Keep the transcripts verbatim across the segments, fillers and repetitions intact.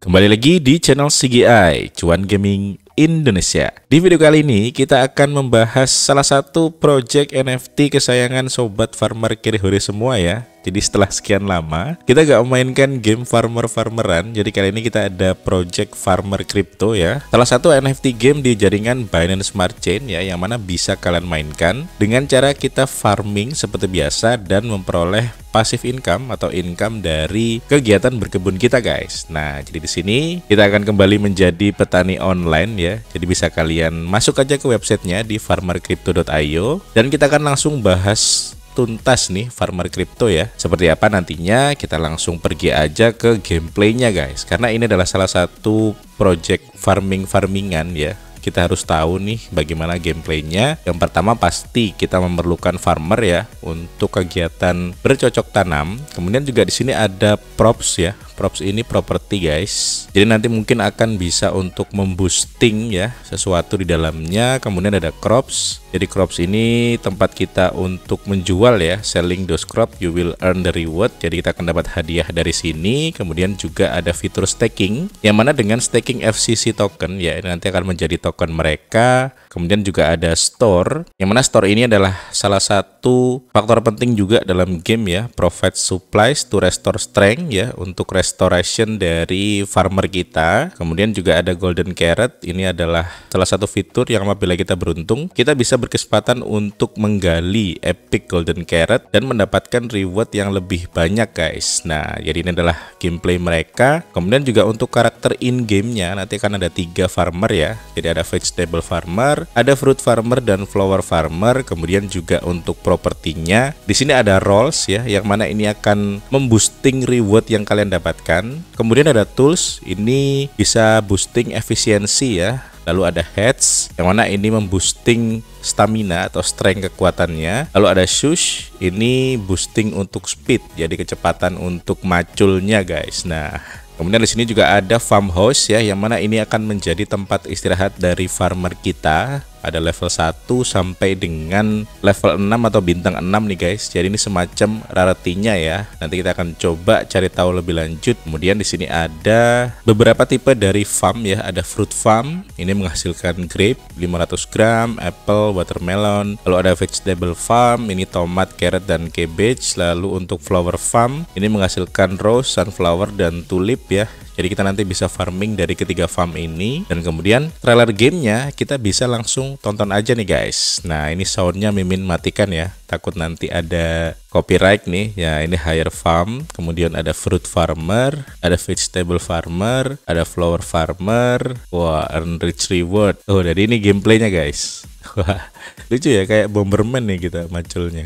Kembali lagi di channel C G I, Cuan Gaming Indonesia. Di video kali ini kita akan membahas salah satu project N F T kesayangan sobat farmer Kirihori semua ya. Jadi setelah sekian lama kita gak memainkan game farmer-farmeran, jadi kali ini kita ada project farmer crypto ya. Salah satu N F T game di jaringan Binance Smart Chain ya, yang mana bisa kalian mainkan dengan cara kita farming seperti biasa dan memperoleh passive income atau income dari kegiatan berkebun kita guys. Nah, jadi di sini kita akan kembali menjadi petani online ya. Jadi bisa kalian masuk aja ke websitenya di farmer crypto dot i o dan kita akan langsung bahas tuntas nih farmer crypto ya. Seperti apa nantinya kita langsung pergi aja ke gameplaynya guys. Karena ini adalah salah satu project farming-farmingan ya. Kita harus tahu nih bagaimana gameplaynya. Yang pertama pasti kita memerlukan farmer ya untuk kegiatan bercocok tanam. Kemudian juga di sini ada props ya. Props ini properti guys. Jadi nanti mungkin akan bisa untuk memboosting ya sesuatu di dalamnya. Kemudian ada crops. Jadi crops ini tempat kita untuk menjual ya, selling those crop you will earn the reward. Jadi kita akan dapat hadiah dari sini. Kemudian juga ada fitur staking, yang mana dengan staking F C C token ya, ini nanti akan menjadi token mereka. Kemudian juga ada store, yang mana store ini adalah salah satu faktor penting juga dalam game ya, provide supplies to restore strength ya, untuk restoration dari farmer kita. Kemudian juga ada golden carrot, ini adalah salah satu fitur yang apabila kita beruntung kita bisa berkesempatan untuk menggali epic golden carrot dan mendapatkan reward yang lebih banyak guys. Nah, jadi ini adalah gameplay mereka. Kemudian juga untuk karakter in gamenya nanti akan ada tiga farmer ya. Jadi ada vegetable farmer, ada fruit farmer dan flower farmer. Kemudian juga untuk propertinya di sini ada roles ya, yang mana ini akan memboosting reward yang kalian dapatkan. Kemudian ada tools, ini bisa boosting efisiensi ya. Lalu ada heads, yang mana ini memboosting stamina atau strength kekuatannya. Lalu ada shush, ini boosting untuk speed, jadi kecepatan untuk maculnya guys. Nah, kemudian di sini juga ada farmhouse ya, yang mana ini akan menjadi tempat istirahat dari farmer kita. Ada level satu sampai dengan level enam atau bintang enam nih guys. Jadi ini semacam rarity-nya ya. Nanti kita akan coba cari tahu lebih lanjut. Kemudian di sini ada beberapa tipe dari farm ya. Ada fruit farm, ini menghasilkan grape lima ratus gram, apple, watermelon. Lalu ada vegetable farm, ini tomat, carrot dan cabbage. Lalu untuk flower farm, ini menghasilkan rose, sunflower dan tulip ya. Jadi kita nanti bisa farming dari ketiga farm ini. Dan kemudian trailer gamenya kita bisa langsung tonton aja nih guys. Nah, ini soundnya Mimin matikan ya, takut nanti ada copyright nih ya. Ini hire farm, kemudian ada fruit farmer, ada vegetable farmer, ada flower farmer. Wah, earn rich reward. Oh, jadi ini gameplaynya guys. Wah, lucu ya, kayak Bomberman nih kita maculnya.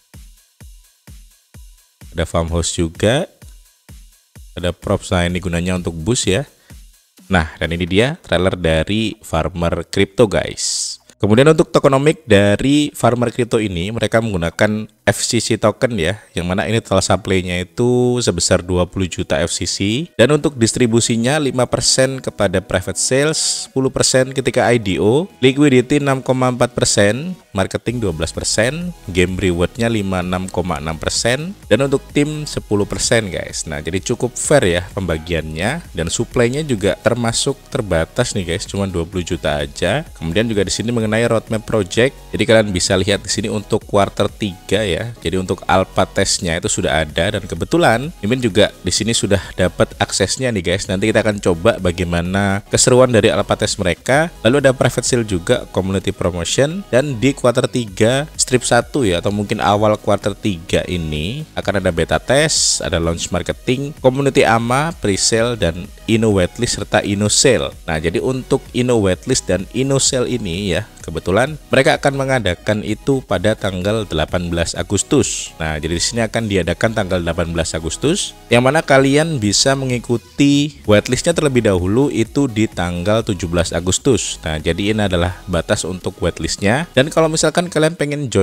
Ada farmhouse juga. Ada props, nah ini gunanya untuk boost ya. Nah, dan ini dia trailer dari farmer crypto guys. Kemudian untuk tokenomic dari farmer crypto ini, mereka menggunakan F C C token ya, yang mana ini total supply-nya itu sebesar dua puluh juta F C C. Dan untuk distribusinya lima persen kepada private sales, sepuluh persen ketika I D O, liquidity enam koma empat persen, marketing dua belas persen, game reward-nya lima puluh enam koma enam persen, dan untuk tim sepuluh persen guys. Nah, jadi cukup fair ya pembagiannya, dan supply-nya juga termasuk terbatas nih guys, cuma dua puluh juta aja. Kemudian juga di sini mengenai roadmap project, jadi kalian bisa lihat di sini untuk quarter tiga ya. Jadi untuk alpha testnya itu sudah ada, dan kebetulan Mimin juga di sini sudah dapat aksesnya nih guys. Nanti kita akan coba bagaimana keseruan dari alpha test mereka. Lalu ada private sale juga, community promotion, dan di quarter tiga strip satu ya, atau mungkin awal quarter tiga ini akan ada beta test, ada launch marketing, community A M A, pre-sale, dan Inno waitlist serta Inno sale. Nah, jadi untuk Inno waitlist dan Inno sale ini ya, kebetulan mereka akan mengadakan itu pada tanggal delapan belas Agustus. Nah, jadi di sini akan diadakan tanggal delapan belas Agustus, yang mana kalian bisa mengikuti waitlistnya terlebih dahulu itu di tanggal tujuh belas Agustus. Nah, jadi ini adalah batas untuk waitlistnya. Dan kalau misalkan kalian pengen join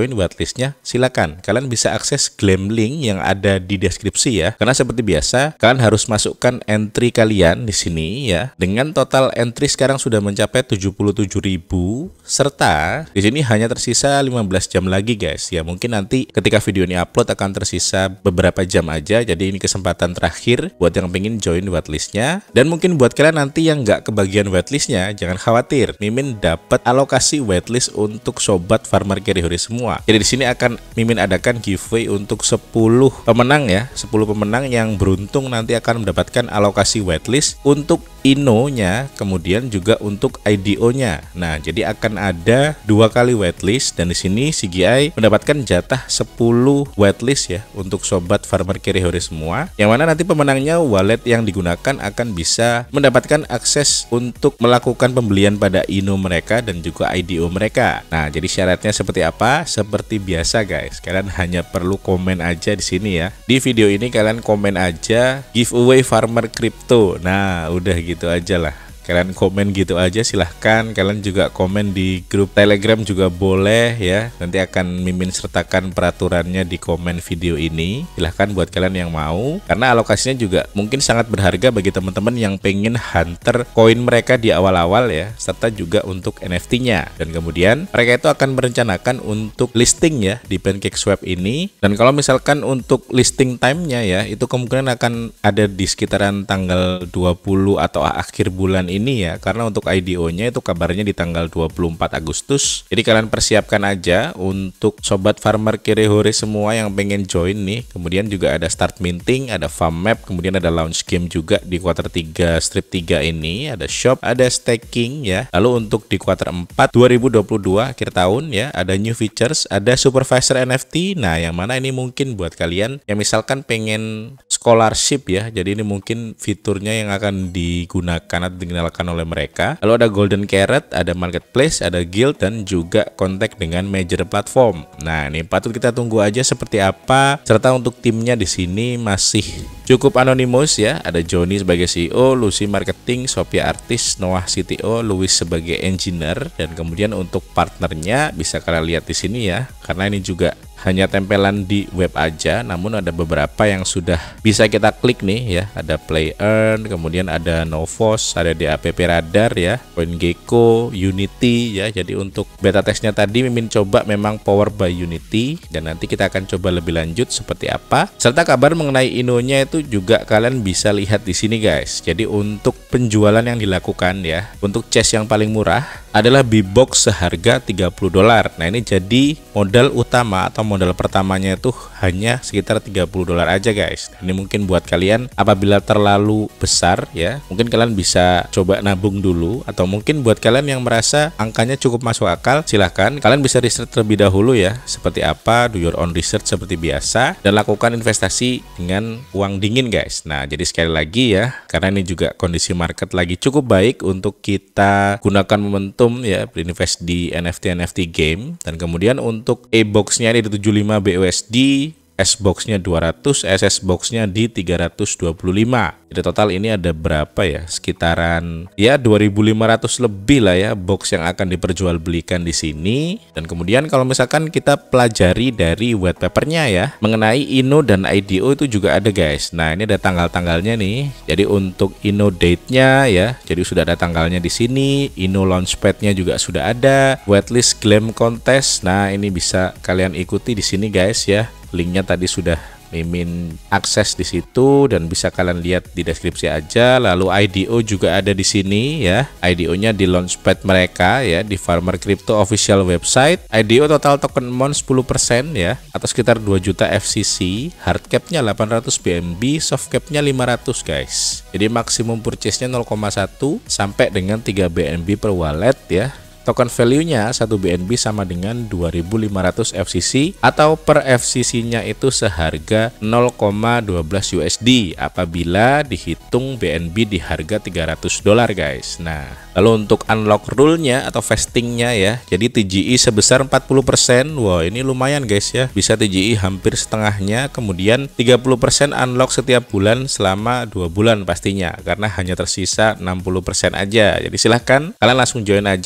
join whitelistnya, silakan. Kalian bisa akses Glam link yang ada di deskripsi ya. Karena seperti biasa, kalian harus masukkan entry kalian di sini ya. Dengan total entry sekarang sudah mencapai tujuh puluh tujuh ribu, serta di sini hanya tersisa lima belas jam lagi guys. Ya mungkin nanti ketika video ini upload akan tersisa beberapa jam aja. Jadi ini kesempatan terakhir buat yang pengen join whitelistnya. Dan mungkin buat kalian nanti yang nggak kebagian whitelistnya, jangan khawatir. Mimin dapat alokasi whitelist untuk sobat farmer carry hore semua. Jadi di sini akan Mimin adakan giveaway untuk sepuluh pemenang ya, sepuluh pemenang yang beruntung nanti akan mendapatkan alokasi whitelist untuk Ino-nya, kemudian juga untuk I D O-nya. Nah, jadi akan ada dua kali whitelist dan di sini C G I mendapatkan jatah sepuluh whitelist ya untuk sobat farmer carry hore semua. Yang mana nanti pemenangnya wallet yang digunakan akan bisa mendapatkan akses untuk melakukan pembelian pada Ino mereka dan juga I D O mereka. Nah, jadi syaratnya seperti apa? Seperti biasa guys. Kalian hanya perlu komen aja di sini ya. Di video ini kalian komen aja giveaway farmer crypto. Nah, udah gitu gitu aja lah. Kalian komen gitu aja silahkan. Kalian juga komen di grup Telegram juga boleh ya. Nanti akan Mimin sertakan peraturannya di komen video ini. Silahkan buat kalian yang mau. Karena alokasinya juga mungkin sangat berharga bagi teman-teman yang pengen hunter koin mereka di awal-awal ya. Serta juga untuk N F T-nya. Dan kemudian mereka itu akan merencanakan untuk listing ya di PancakeSwap ini. Dan kalau misalkan untuk listing time-nya ya, itu kemungkinan akan ada di sekitaran tanggal dua puluh atau akhir bulan ini ya, karena untuk I D O-nya itu kabarnya di tanggal dua puluh empat Agustus. Jadi kalian persiapkan aja untuk sobat farmer carry hore semua yang pengen join nih. Kemudian juga ada start minting, ada farm map, kemudian ada launch game juga di quarter tiga strip tiga ini, ada shop, ada staking ya. Lalu untuk di quarter empat dua ribu dua puluh dua akhir tahun ya, ada new features, ada supervisor N F T. Nah, yang mana ini mungkin buat kalian yang misalkan pengen scholarship ya. Jadi ini mungkin fiturnya yang akan digunakan atau dikenalkan oleh mereka. Lalu ada golden carrot, ada marketplace, ada guild, dan juga kontak dengan major platform. Nah, ini patut kita tunggu aja seperti apa. Serta untuk timnya di sini masih cukup anonimus ya. Ada Johnny sebagai C E O, Lucy marketing, Sophia artis, Noah C T O, Louis sebagai engineer, dan kemudian untuk partnernya bisa kalian lihat di sini ya. Karena ini juga hanya tempelan di web aja, namun ada beberapa yang sudah bisa kita klik nih ya. Ada Play Earn, kemudian ada Novos, ada D A P P Radar ya, CoinGecko, Unity ya. Jadi untuk beta testnya tadi Mimin coba memang power by Unity, dan nanti kita akan coba lebih lanjut seperti apa. Serta kabar mengenai Ino-nya itu juga kalian bisa lihat di sini guys. Jadi untuk penjualan yang dilakukan ya, untuk chest yang paling murah adalah B-Box seharga tiga puluh dolar. Nah, ini jadi modal utama atau modal pertamanya itu hanya sekitar tiga puluh dolar aja guys. Ini mungkin buat kalian apabila terlalu besar ya, mungkin kalian bisa coba nabung dulu, atau mungkin buat kalian yang merasa angkanya cukup masuk akal, silahkan kalian bisa riset terlebih dahulu ya, seperti apa, do your own research seperti biasa, dan lakukan investasi dengan uang dingin guys. Nah, jadi sekali lagi ya, karena ini juga kondisi market lagi cukup baik untuk kita gunakan momentum ya, berinvest di N F T N F T game. Dan kemudian untuk E-box-nya ini di tujuh puluh lima B U S D, S-box-nya dua ratus, S S-box-nya di tiga ratus dua puluh lima. Jadi total ini ada berapa ya? Sekitaran ya dua ribu lima ratus lebih lah ya box yang akan diperjualbelikan di sini. Dan kemudian kalau misalkan kita pelajari dari white papernya ya, mengenai Ino dan I D O itu juga ada guys. Nah, ini ada tanggal-tanggalnya nih. Jadi untuk Ino date-nya ya, jadi sudah ada tanggalnya di sini. Ino launchpad-nya juga sudah ada. Whitelist Glam contest. Nah, ini bisa kalian ikuti di sini guys ya. Linknya tadi sudah Mimin akses di situ dan bisa kalian lihat di deskripsi aja. Lalu I D O juga ada di sini ya. I D O-nya di launchpad mereka ya, di Farmer Crypto official website. I D O total token amount sepuluh persen ya, atau sekitar dua juta F C C. Hard cap-nya delapan ratus B N B, soft cap-nya lima ratus guys. Jadi maksimum purchase-nya nol koma satu sampai dengan tiga B N B per wallet ya. Token value-nya satu B N B sama dengan dua ribu lima ratus F C C, atau per F C C-nya itu seharga nol koma satu dua U S D apabila dihitung B N B di harga tiga ratus dolar guys. Nah, lalu untuk unlock rule-nya atau vesting-nya ya, jadi T G I sebesar empat puluh persen. Wah, ini lumayan guys ya, bisa T G I hampir setengahnya. Kemudian tiga puluh persen unlock setiap bulan selama dua bulan pastinya, karena hanya tersisa enam puluh persen aja. Jadi silahkan kalian langsung join aja untuk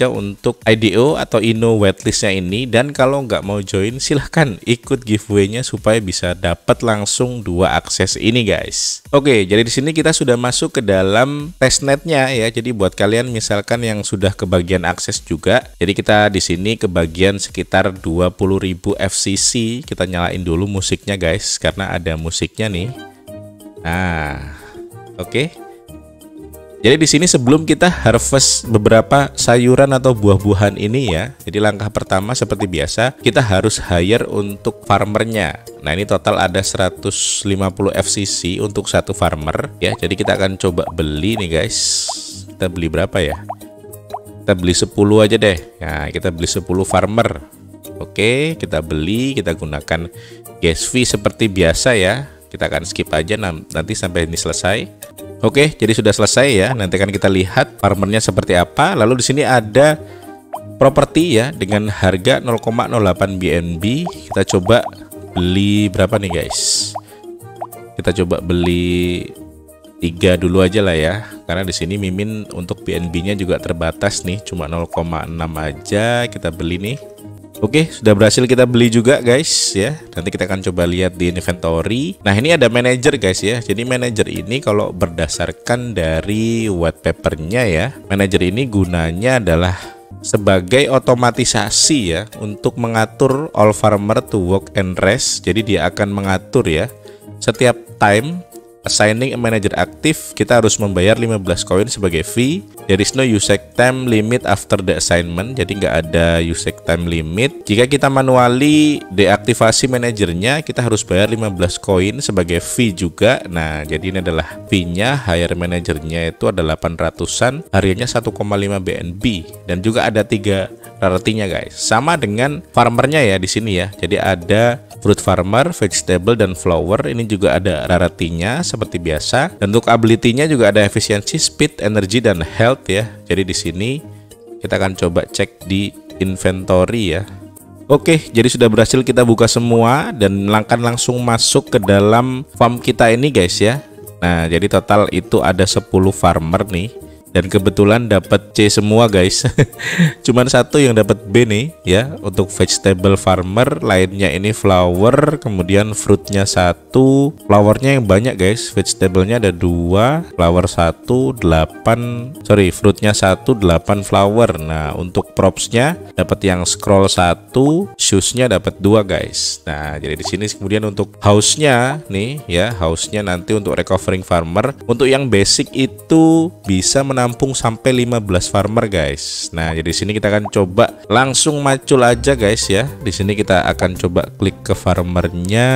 untuk I D O atau Ino waitlistnya ini. Dan kalau nggak mau join, silahkan ikut giveaway-nya supaya bisa dapat langsung dua akses ini guys. Oke, jadi di sini kita sudah masuk ke dalam testnetnya ya. Jadi buat kalian misalkan yang sudah kebagian akses juga, jadi kita di sini kebagian sekitar dua puluh ribu F C C. Kita nyalain dulu musiknya guys, karena ada musiknya nih. Nah, oke. Okay. Jadi di sini sebelum kita harvest beberapa sayuran atau buah-buahan ini ya, jadi langkah pertama seperti biasa kita harus hire untuk farmernya. Nah ini total ada seratus lima puluh F C C untuk satu farmer ya. Jadi kita akan coba beli nih guys. Kita beli berapa ya? Kita beli sepuluh aja deh. Nah kita beli sepuluh farmer. Oke, kita beli, kita gunakan gas fee seperti biasa ya. Kita akan skip aja nanti sampai ini selesai. Oke, jadi sudah selesai ya. Nanti akan kita lihat farmernya seperti apa. Lalu di sini ada properti ya dengan harga nol koma nol delapan B N B. Kita coba beli berapa nih guys? Kita coba beli tiga dulu aja lah ya. Karena di sini Mimin untuk B N B-nya juga terbatas nih, cuma nol koma enam aja. Kita beli nih. Oke, sudah berhasil kita beli juga guys ya. Nanti kita akan coba lihat di inventory. Nah ini ada manager guys ya. Jadi manager ini kalau berdasarkan dari white papernya ya, manager ini gunanya adalah sebagai otomatisasi ya, untuk mengatur all farmer to work and rest. Jadi dia akan mengatur ya, setiap time assigning a manager aktif kita harus membayar lima belas koin sebagai fee. There is no usage time limit after the assignment. Jadi nggak ada usage time limit. Jika kita manually deaktivasi manajernya, kita harus bayar lima belas koin sebagai fee juga. Nah jadi ini adalah fee-nya. Hire manajernya itu ada delapan ratusan, harganya satu koma lima B N B. Dan juga ada tiga rarity-nya guys. Sama dengan farmernya ya di sini ya. Jadi ada fruit farmer, vegetable, dan flower. Ini juga ada rarity-nya seperti biasa. Dan untuk ability-nya juga ada efisiensi, speed, energy, dan health ya. Jadi di sini kita akan coba cek di inventory ya. Oke, jadi sudah berhasil kita buka semua dan akan langsung masuk ke dalam farm kita ini guys ya. Nah, jadi total itu ada sepuluh farmer nih. Dan kebetulan dapat C semua guys. Cuman satu yang dapat B nih ya, untuk vegetable farmer. Lainnya ini flower, kemudian fruitnya satu. Flowernya yang banyak guys. Vegetable-nya ada dua, flower satu, delapan. Sorry, fruitnya satu, delapan flower. Nah untuk propsnya dapat yang scroll satu, shoesnya dapat dua guys. Nah jadi di sini kemudian untuk house-nya nih ya, house-nya nanti untuk recovering farmer. Untuk yang basic itu bisa menampung Nampung sampai lima belas farmer guys. Nah, jadi di sini kita akan coba langsung macul aja guys ya. Di sini kita akan coba klik ke farmernya.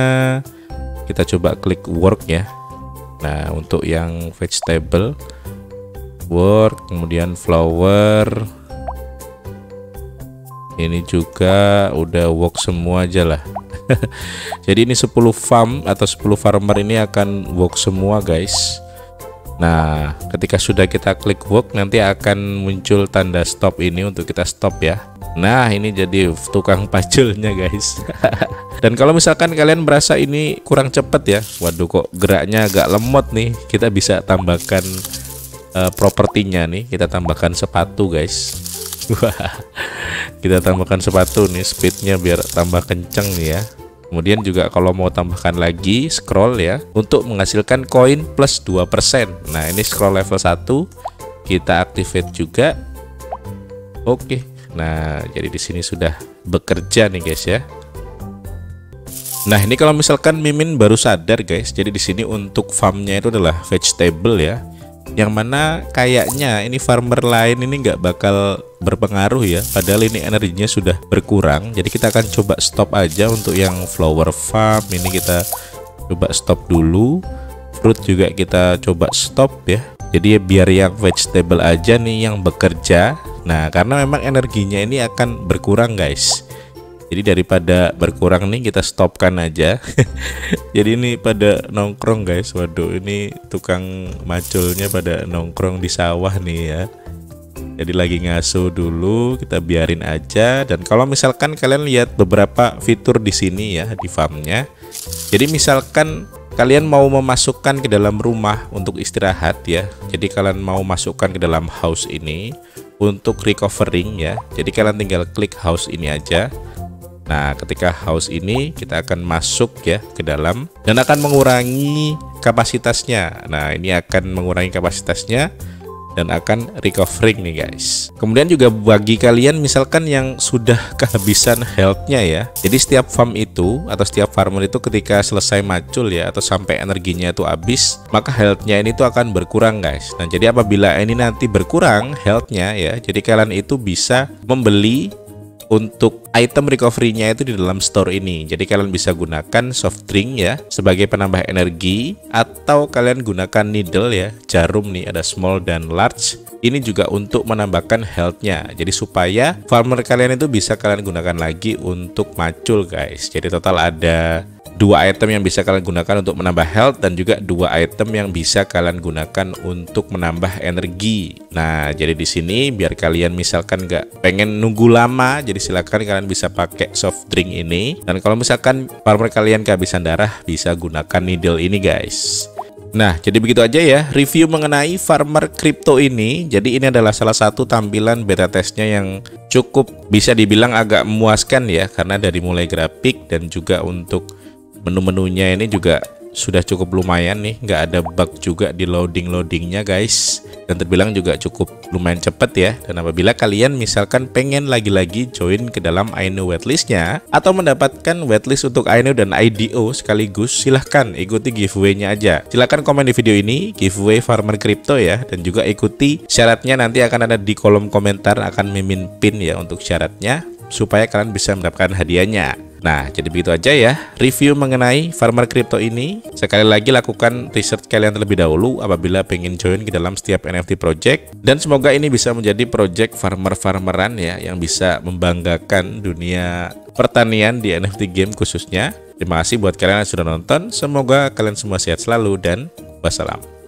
Kita coba klik work ya. Nah, untuk yang vegetable work, kemudian flower. Ini juga udah work semua aja lah. Jadi ini sepuluh farm atau sepuluh farmer ini akan work semua guys. Nah, ketika sudah kita klik work, nanti akan muncul tanda stop ini untuk kita stop ya. Nah, ini jadi tukang paculnya guys. Dan kalau misalkan kalian merasa ini kurang cepet ya, waduh kok geraknya agak lemot nih, kita bisa tambahkan uh, propertinya nih. Kita tambahkan sepatu guys. Wah, kita tambahkan sepatu nih, speednya biar tambah kenceng nih ya. Kemudian juga kalau mau tambahkan lagi scroll ya, untuk menghasilkan koin plus dua persen. Nah ini scroll level satu, kita activate juga. Oke, nah jadi di sini sudah bekerja nih guys ya. Nah ini kalau misalkan Mimin baru sadar guys, jadi di sini untuk farmnya itu adalah vegetable ya. Yang mana kayaknya ini farmer lain ini nggak bakal berpengaruh ya, padahal ini energinya sudah berkurang. Jadi kita akan coba stop aja untuk yang flower farm ini, kita coba stop dulu. Fruit juga kita coba stop ya. Jadi biar yang vegetable aja nih yang bekerja. Nah karena memang energinya ini akan berkurang guys. Jadi daripada berkurang nih kita stopkan aja. Jadi ini pada nongkrong guys. Waduh, ini tukang maculnya pada nongkrong di sawah nih ya. Jadi lagi ngasuh dulu, kita biarin aja. Dan kalau misalkan kalian lihat beberapa fitur di sini ya di farmnya. Jadi misalkan kalian mau memasukkan ke dalam rumah untuk istirahat ya. Jadi kalian mau masukkan ke dalam house ini untuk recovering ya. Jadi kalian tinggal klik house ini aja. Nah, ketika house ini kita akan masuk ya ke dalam dan akan mengurangi kapasitasnya. Nah, ini akan mengurangi kapasitasnya dan akan recovering nih guys. Kemudian juga bagi kalian misalkan yang sudah kehabisan healthnya ya, jadi setiap farm itu atau setiap farmer itu ketika selesai macul ya atau sampai energinya itu habis, maka healthnya ini tuh akan berkurang guys. Nah, jadi apabila ini nanti berkurang healthnya ya, jadi kalian itu bisa membeli untuk item recovery-nya itu di dalam store ini. Jadi kalian bisa gunakan soft drink ya sebagai penambah energi, atau kalian gunakan needle ya, jarum nih, ada small dan large. Ini juga untuk menambahkan health-nya. Jadi supaya farmer kalian itu bisa kalian gunakan lagi untuk macul guys. Jadi total ada dua item yang bisa kalian gunakan untuk menambah health dan juga dua item yang bisa kalian gunakan untuk menambah energi. Nah, jadi di sini biar kalian misalkan nggak pengen nunggu lama, jadi silakan kalian bisa pakai soft drink ini. Dan kalau misalkan farmer kalian kehabisan darah, bisa gunakan needle ini guys. Nah, jadi begitu aja ya review mengenai farmer crypto ini. Jadi ini adalah salah satu tampilan beta testnya yang cukup bisa dibilang agak memuaskan ya, karena dari mulai grafik dan juga untuk menu-menunya ini juga sudah cukup lumayan nih, nggak ada bug juga di loading-loadingnya guys, dan terbilang juga cukup lumayan cepet ya. Dan apabila kalian misalkan pengen lagi-lagi join ke dalam Aino waitlistnya atau mendapatkan waitlist untuk Aino dan I D O sekaligus, silahkan ikuti giveaway-nya aja. Silahkan komen di video ini giveaway farmer crypto ya, dan juga ikuti syaratnya, nanti akan ada di kolom komentar, akan mimin pin ya untuk syaratnya supaya kalian bisa mendapatkan hadiahnya. Nah, jadi begitu aja ya review mengenai farmer crypto ini. Sekali lagi lakukan research kalian terlebih dahulu apabila pengen join ke dalam setiap N F T project, dan semoga ini bisa menjadi project farmer-farmeran ya yang bisa membanggakan dunia pertanian di N F T game khususnya. Terima kasih buat kalian yang sudah nonton. Semoga kalian semua sehat selalu dan wassalam.